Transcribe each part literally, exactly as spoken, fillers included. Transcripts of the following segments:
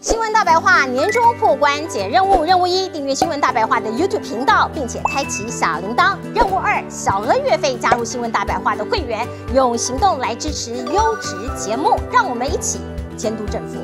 新闻大白话年终破关解任务，任务一：订阅新闻大白话的 YouTube 频道，并且开启小铃铛；任务二：小额月费加入新闻大白话的会员，用行动来支持优质节目，让我们一起监督政府。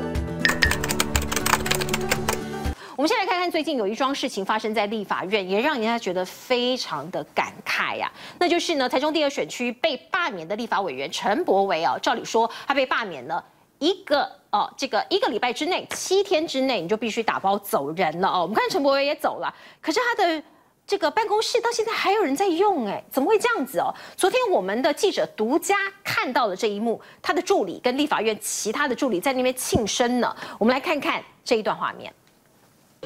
我们先来看看最近有一桩事情发生在立法院，也让人家觉得非常的感慨呀、啊。那就是呢，台中第二选区被罢免的立法委员陈柏惟哦，照理说他被罢免了一个哦，这个一个礼拜之内，七天之内你就必须打包走人了哦。我们看陈柏惟也走了，可是他的这个办公室到现在还有人在用，哎，怎么会这样子哦？昨天我们的记者独家看到了这一幕，他的助理跟立法院其他的助理在那边庆生呢。我们来看看这一段画面。 有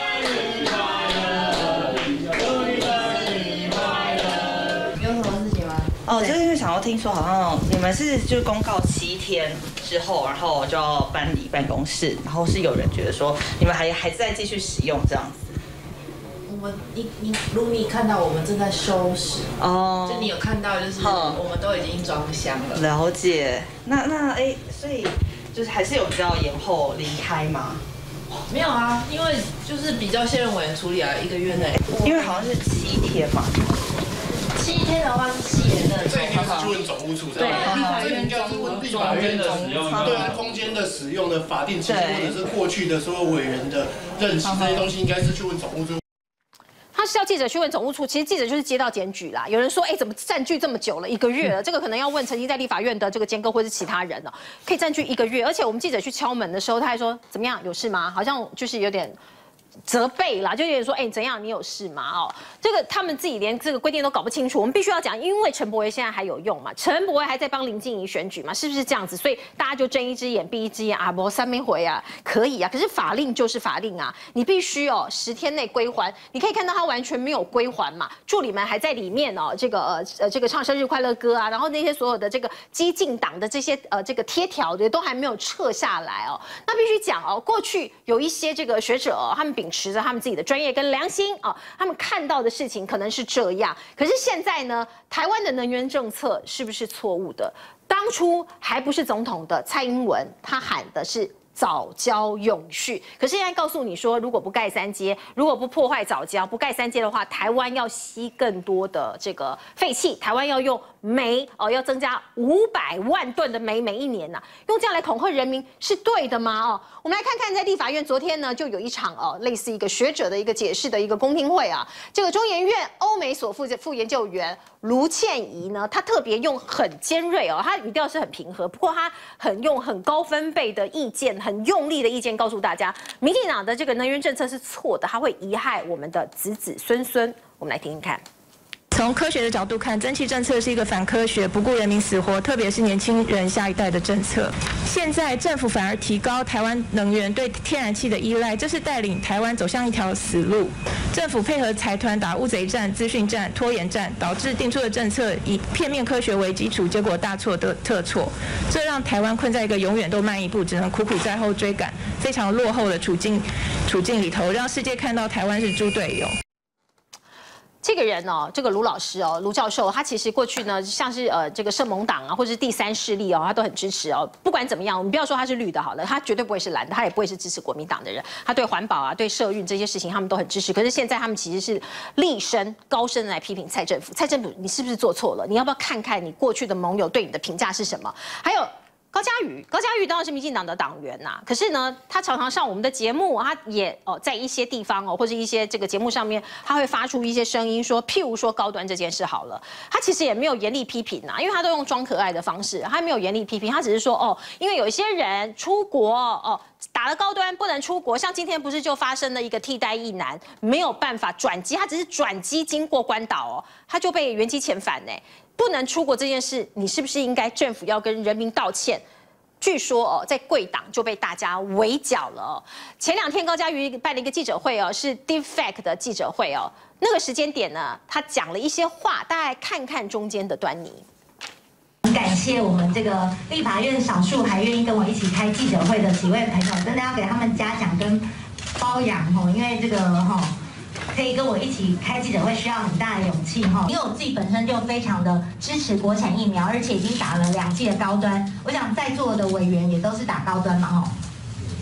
什么事情吗？哦，就是因为想要听说，好像你们是就是公告七天之后，然后就要搬离办公室，然后是有人觉得说你们还还在继续使用这样子。 我们你你如果你看到我们正在收拾哦，就你有看到就是我们都已经装箱了。 了解。那那哎，所以就是还是有比较延后离开吗？ 没有啊，因为就是比较现任委员处理啊，一个月内， 因为好像是七天嘛。 七天的话是七天的， 这一定是去问总务处的， 对，立法院应该是问立法院的使用，对啊，空间的使用的法定期限，或者是过去的所有委员的任期这些东西，应该是去问总务处。 他是要记者去问总务处，其实记者就是接到检举啦。有人说，哎，怎么占据这么久了，一个月了？这个可能要问曾经在立法院的这个监构或是其他人哦，可以占据一个月。而且我们记者去敲门的时候，他还说怎么样，有事吗？好像就是有点责备啦，就有点说，哎，怎样，你有事吗？哦，这个他们自己连这个规定都搞不清楚。我们必须要讲，因为陈柏惟现在还有用嘛，陈柏惟还在帮林静怡选举嘛，是不是这样子？所以大家就睁一只眼闭一只眼啊，不三没回啊，可以啊。可是法令就是法令啊，你必须哦十天内归还。你可以看到他完全没有归还嘛，助理们还在里面哦，这个呃呃这个唱生日快乐歌啊，然后那些所有的这个激进党的这些呃这个贴条的都还没有撤下来哦。那必须讲哦，过去有一些这个学者哦，他们秉持着他们自己的专业跟良心啊、哦，他们看到的事情可能是这样。可是现在呢，台湾的能源政策是不是错误的？当初还不是总统的蔡英文，他喊的是藻礁永续，可是现在告诉你说，如果不盖三接，如果不破坏藻礁，不盖三接的话，台湾要吸更多的这个废气，台湾要用煤哦，要增加五百万吨的煤每一年呐、啊，用这样来恐吓人民是对的吗？哦，我们来看看在立法院昨天呢，就有一场哦，类似一个学者的一个解释的一个公听会啊，这个中研院欧美所副副研究员卢倩怡呢，她特别用很尖锐哦，她语调是很平和，不过她很用很高分贝的意见。很用力的意见告诉大家，民进党的这个能源政策是错的，它会贻害我们的子子孙孙。我们来听听看。 从科学的角度看，增气政策是一个反科学、不顾人民死活，特别是年轻人下一代的政策。现在政府反而提高台湾能源对天然气的依赖，这是带领台湾走向一条死路。政府配合财团打乌贼战、资讯战、拖延战，导致定出的政策以片面科学为基础，结果大错特错。这让台湾困在一个永远都慢一步，只能苦苦在后追赶、非常落后的处境处境里头，让世界看到台湾是猪队友。 这个人哦，这个卢老师哦，卢教授，他其实过去呢，像是呃这个社盟党啊，或者是第三势力哦，他都很支持哦。不管怎么样，我们不要说他是绿的好了，他绝对不会是蓝的，他也不会是支持国民党的人。他对环保啊、对社运这些事情，他们都很支持。可是现在他们其实是厉声高声来批评蔡政府，蔡政府你是不是做错了？你要不要看看你过去的盟友对你的评价是什么？还有。高嘉瑜，高嘉瑜当然是民进党的党员呐、啊，可是呢，他常常上我们的节目，他也哦在一些地方哦，或者一些这个节目上面，他会发出一些声音说，譬如说高端这件事好了，他其实也没有严厉批评呐、啊，因为他都用装可爱的方式，他没有严厉批评，他只是说哦，因为有一些人出国哦。打了高端不能出国，像今天不是就发生了一个替代役男没有办法转机，他只是转机经过关岛哦，他就被原机遣返呢，不能出国这件事，你是不是应该政府要跟人民道歉？据说哦，在贵党就被大家围剿了哦。前两天高嘉瑜办了一个记者会哦，是 Deepfake 的记者会哦，那个时间点呢，他讲了一些话，大家看看中间的端倪。 感谢我们这个立法院少数还愿意跟我一起开记者会的几位朋友，真的要给他们嘉奖跟褒扬哦，因为这个哈、哦、可以跟我一起开记者会需要很大的勇气哈、哦，因为我自己本身就非常的支持国产疫苗，而且已经打了两剂的高端，我想在座的委员也都是打高端嘛哈、哦。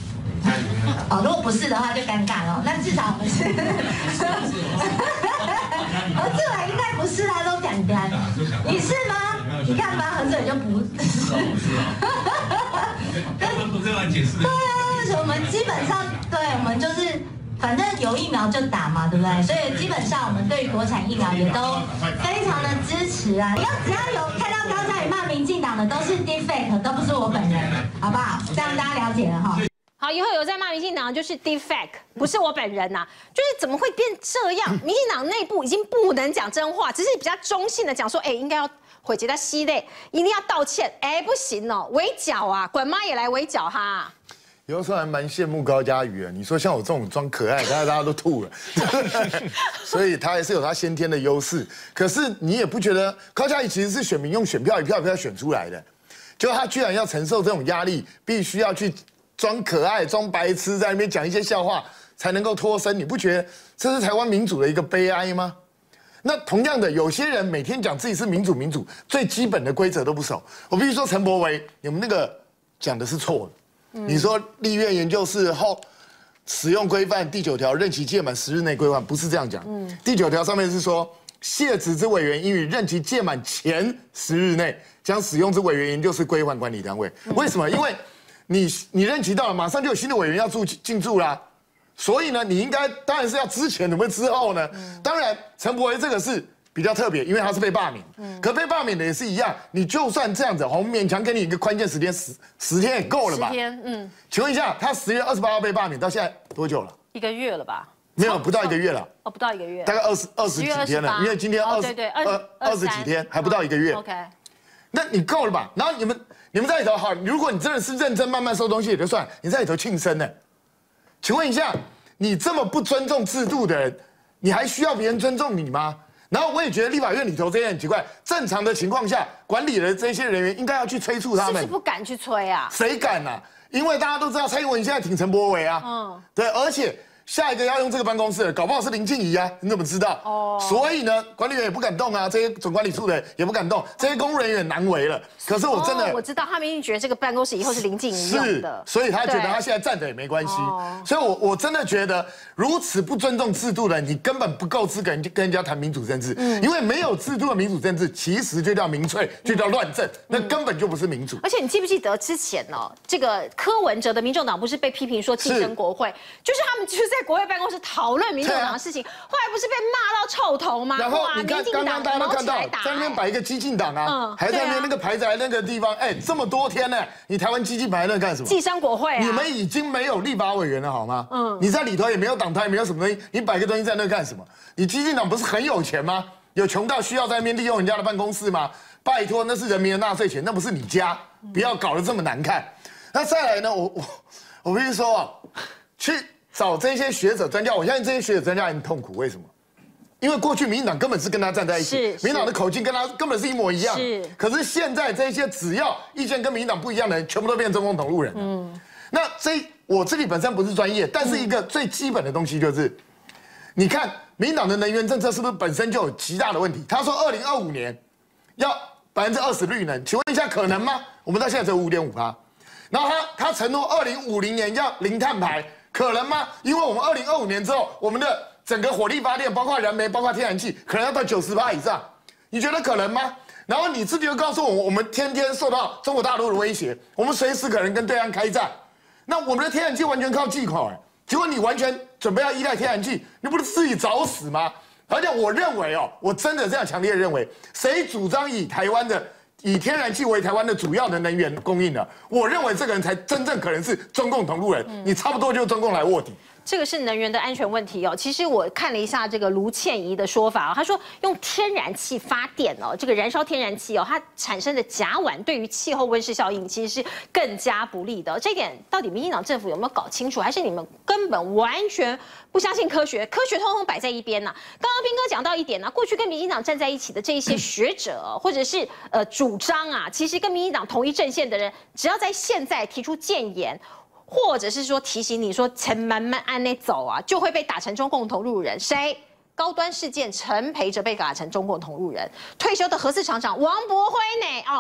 哦，如果不是的话就尴尬了。那至少我们是。何志伟应该不是啊，都讲干。你是吗？你看吧，何志伟就不是。 不这样解释。 对啊，我们基本上，对我们就是。反正有疫苗就打嘛，对不对？所以基本上我们对于国产疫苗也都非常的支持啊。你要只要有看到高嘉瑜骂民进党的，都是 deepfake， 都不是我本人，好不好？这样大家了解了哈。 好，以后有在骂民进党就是 deepfake， 不是我本人呐、啊。就是怎么会变这样？民进党内部已经不能讲真话，只是比较中性的讲说，哎，应该要毁结他系列，一定要道歉。哎，不行哦，围剿啊，管妈也来围剿他、啊。 有时候还蛮羡慕高嘉瑜啊！你说像我这种装可爱，大家大家都吐了，所以他还是有他先天的优势。可是你也不觉得高嘉瑜其实是选民用选票一票一票选出来的，就他居然要承受这种压力，必须要去装可爱、装白痴，在那边讲一些笑话才能够脱身。你不觉得这是台湾民主的一个悲哀吗？那同样的，有些人每天讲自己是民主，民主最基本的规则都不守。我必须说，陈柏惟，你们那个讲的是错的。你说立院研究室后使用规范第九条，任期届满十日内归还，不是这样讲。嗯，第九条上面是说，卸职之委员应于任期届满前十日内将使用之委员研究室归还管理单位。为什么？因为你你任期到了，马上就有新的委员要驻进驻啦。所以呢，你应该当然是要之前，怎么会之后呢？当然，陈柏惟这个是比较特别，因为他是被罢免。嗯，可被罢免的也是一样，你就算这样子，我们勉强给你一个宽限时间，十十天也够了吧？ 十天，嗯。 请问一下，他十月二十八号被罢免，到现在多久了？ 一个月了吧？ 没有，不到一个月了。 哦，不到一个月。 大概二十二十几天了，因为今天二十对二二十几天，还不到一个月。 OK。 那你够了吧？然后你们你们在里头好，如果你真的是认真慢慢收东西也就算，你在里头庆生呢？请问一下，你这么不尊重制度的人，你还需要别人尊重你吗？然后我也觉得立法院里头这些很奇怪，正常的情况下，管理的这些人员应该要去催促他们， 是不是不敢去催啊？ 谁敢啊？因为大家都知道蔡英文现在挺陈柏惟啊，嗯，对，而且下一个要用这个办公室的，搞不好是林静怡啊，你怎么知道？哦，所以呢，管理员也不敢动啊，这些总管理处的也不敢动，这些公务人员难为了。可是我真的， 哦、我知道他们一定觉得这个办公室以后是林静怡用的， 所以他觉得他现在站着也没关系。哦、所以我我真的觉得，如此不尊重制度的，你根本不够资格跟人家谈民主政治。嗯，因为没有制度的民主政治，其实就叫民粹，就叫乱政，嗯、那根本就不是民主。 而且你记不记得之前哦，这个柯文哲的民众党不是被批评说竞争国会，就是他们就是在国会办公室讨论民众党的事情，啊、后来不是被骂到臭头吗？ 然后你看，刚刚大家都看到，在那边摆一个激进党啊，嗯、还在那边那个牌子那个地方，哎，这么多天呢，你台湾基金牌那干什么？ 寄生国会啊！ 你们已经没有立法委员了好吗？嗯，你在里头也没有党派，没有什么东西，你摆个东西在那干什么？你基金党不是很有钱吗？有穷到需要在那边利用人家的办公室吗？拜托，那是人民的纳税钱，那不是你家，不要搞得这么难看。那再来呢，我我我必须说啊，去找这些学者专家，我相信这些学者专家很痛苦，为什么？因为过去民进党根本是跟他站在一起，民进党的口径跟他根本是一模一样。是，可是现在这些只要意见跟民进党不一样的人，全部都变中共同路人了。嗯，那这我自己本身不是专业，但是一个最基本的东西就是，你看民进党的能源政策是不是本身就有极大的问题？他说二零二五年要百分之二十绿能，请问一下可能吗？我们到现在只有五点五趴。然后他他承诺二零五零年要零碳排，可能吗？因为我们二零二五年之后，我们的整个火力发电，包括燃煤，包括天然气，可能要到九十趴以上，你觉得可能吗？然后你自己又告诉我，我们天天受到中国大陆的威胁，我们随时可能跟对岸开战。那我们的天然气完全靠进口，哎，结果你完全准备要依赖天然气，你不是自己找死吗？而且我认为哦，我真的这样强烈认为，谁主张以台湾的以天然气为台湾的主要的能源供应的，我认为这个人才真正可能是中共同路人，嗯、你差不多就是中共来卧底。 这个是能源的安全问题哦。其实我看了一下这个卢倩怡的说法哦，她说用天然气发电哦，这个燃烧天然气哦，它产生的甲烷对于气候温室效应其实是更加不利的。这一点到底民进党政府有没有搞清楚，还是你们根本完全不相信科学？科学通通摆在一边呢、啊。刚刚斌哥讲到一点呢、啊，过去跟民进党站在一起的这一些学者、哦、或者是呃主张啊，其实跟民进党同一阵线的人，只要在现在提出谏言，或者是说提醒你说陈慢慢按内走啊，就会被打成中共同路人。谁？高端事件陈培哲被打成中共同路人。退休的核四厂长王博辉呢？哦，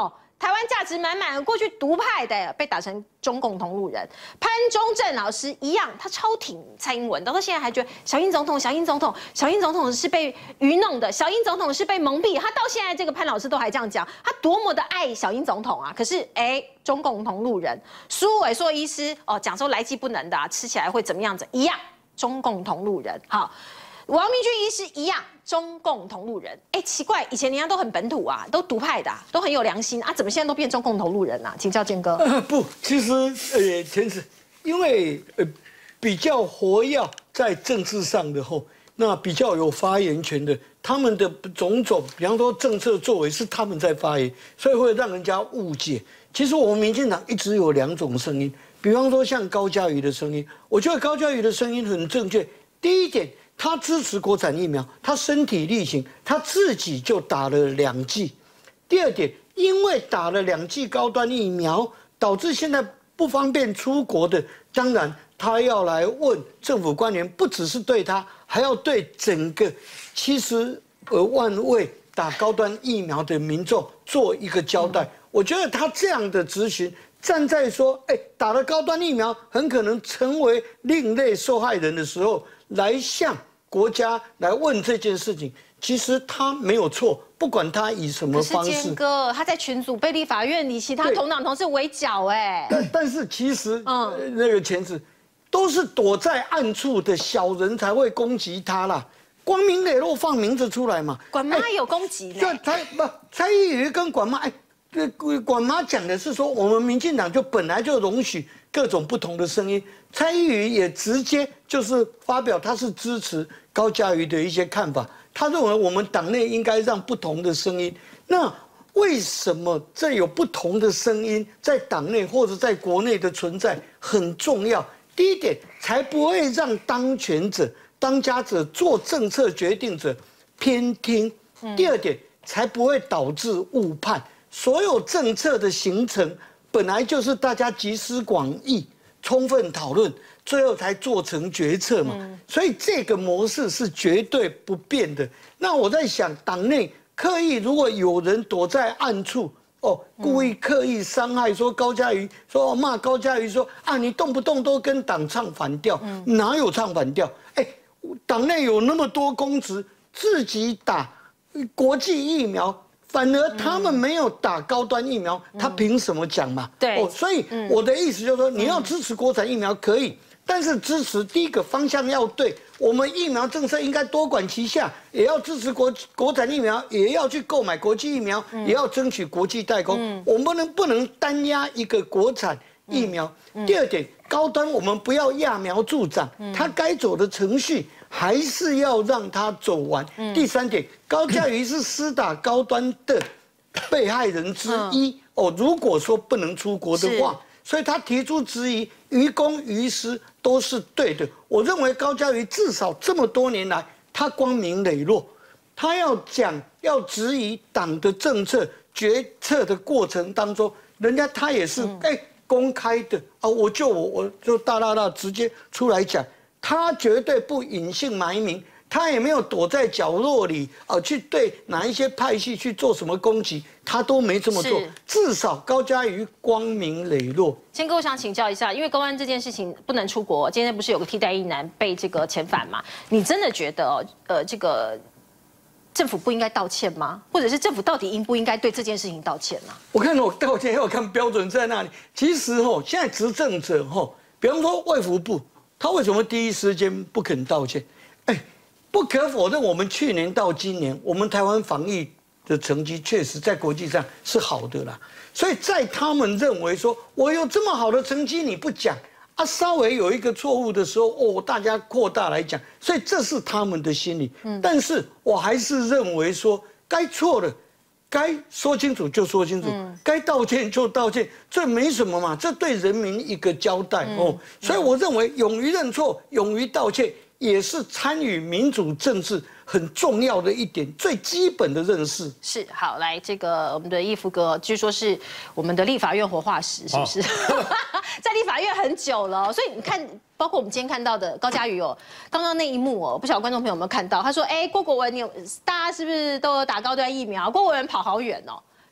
台湾价值满满，过去独派的被打成中共同路人。潘忠政老师一样，他超挺蔡英文，到到现在还觉得小英总统、小英总统、小英总统是被愚弄的，小英总统是被蒙蔽。他到现在这个潘老师都还这样讲，他多么的爱小英总统啊！可是哎，中共同路人苏伟硕医师哦，讲说来剂不能的、啊，吃起来会怎么样子？一样，中共同路人。好。王明君医师一样，中共同路人。哎，奇怪，以前人家都很本土啊，都独派的、啊，都很有良心啊，怎么现在都变中共同路人啊？请教建哥。 呃，不，其实呃，前次因为呃比较活跃在政治上的后，那比较有发言权的，他们的种种，比方说政策作为是他们在发言，所以会让人家误解。其实我们民进党一直有两种声音，比方说像高嘉瑜的声音，我觉得高嘉瑜的声音很正确。第一点。他支持国产疫苗，他身体力行，他自己就打了两剂。第二点，因为打了两剂高端疫苗，导致现在不方便出国的，当然他要来问政府官员，不只是对他，还要对整个七十万位打高端疫苗的民众做一个交代。我觉得他这样的咨询，站在说，哎，打了高端疫苗很可能成为另类受害人的时候。来向国家来问这件事情，其实他没有错，不管他以什么方式。 可是建哥他在群组被立法院里其他同党同事围剿，哎。 但但是其实，嗯，呃、那个前子都是躲在暗处的小人才会攻击他啦，光明磊落放名字出来嘛。 管妈有攻击呢？ 就蔡不蔡依瑜跟管妈，哎，管妈讲的是说，我们民进党就本来就容许各种不同的声音。蔡依瑜也直接就是发表，他是支持高嘉瑜的一些看法。他认为我们党内应该让不同的声音。那为什么这有不同的声音在党内或者在国内的存在很重要？第一点，才不会让当权者、当家者做政策决定者偏听；第二点，才不会导致误判。所有政策的形成本来就是大家集思广益。充分讨论，最后才做成决策嘛。嗯、所以这个模式是绝对不变的。那我在想，党内刻意如果有人躲在暗处，哦，故意刻意伤害，说高嘉瑜，说骂高嘉瑜，说啊，你动不动都跟党唱反调，嗯、哪有唱反调？哎，党内有那么多公职，自己打国际疫苗。反而他们没有打高端疫苗，嗯、他凭什么讲嘛？ 对， 哦，所以我的意思就是说，你要支持国产疫苗可以，但是支持第一个方向要对，我们疫苗政策应该多管齐下，也要支持国国产疫苗，也要去购买国际疫苗，嗯、也要争取国际代工。嗯、我们不能不能单压一个国产疫苗。嗯、第二点，高端我们不要揠苗助长，嗯、他该走的程序。还是要让他走完。嗯、第三点，高嘉瑜是施打高端的被害人之一。嗯、哦，如果说不能出国的话，所以他提出质疑，于公于私都是对的。我认为高嘉瑜至少这么多年来，他光明磊落，他要讲要质疑党的政策决策的过程当中，人家他也是哎、嗯、公开的啊，我就我我就大大大直接出来讲。他绝对不隐姓埋名，他也没有躲在角落里啊，去对哪一些派系去做什么攻击，他都没这么做。至少高嘉瑜光明磊落。 先哥，我想请教一下，因为公安这件事情不能出国，今天不是有个替代役男被这个遣返嘛？你真的觉得呃这个政府不应该道歉吗？或者是政府到底应不应该对这件事情道歉呢？ 我看我道歉要看标准在哪里。其实哦，现在执政者哦，比方说卫福部。他为什么第一时间不肯道歉？哎，不可否认，我们去年到今年，我们台湾防疫的成绩确实在国际上是好的啦。所以在他们认为说，我有这么好的成绩你不讲啊，稍微有一个错误的时候，哦，大家扩大来讲，所以这是他们的心理。嗯，但是我还是认为说，该错的。该说清楚就说清楚，嗯、该道歉就道歉，这没什么嘛，这对人民一个交代、嗯、哦。所以我认为，勇于认错、勇于道歉，也是参与民主政治很重要的一点，最基本的认识。 是好，来这个我们的义福哥，据说是我们的立法院活化石，是不是？哦、在立法院很久了，所以你看。包括我们今天看到的高嘉瑜哦，刚刚那一幕哦，不晓得观众朋友有没有看到？他说：“哎，郭国文，你有大家是不是都有打高端疫苗？郭国文跑好远哦，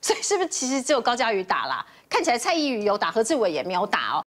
所以是不是其实只有高嘉瑜打啦？看起来蔡依瑜有打，何志伟也没有打哦。